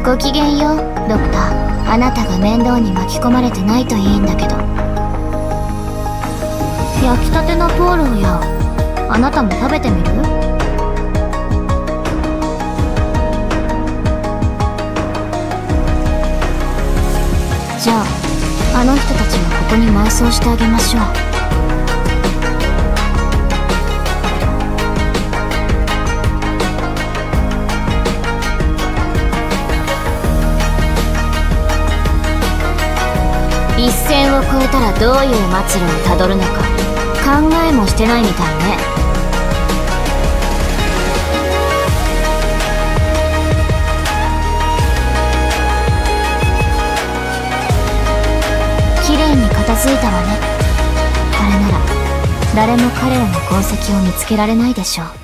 ごきげんよう、ドクター。あなたが面倒に巻き込まれてないといいんだけど。焼きたてのポーローや、あなたも食べてみる？じゃあ、あの人たちはここに埋葬してあげましょう。一線を越えたらどういう末路をたどるのか考えもしてないみたいね。綺麗に片付いたわね。これなら誰も彼らの痕跡を見つけられないでしょう。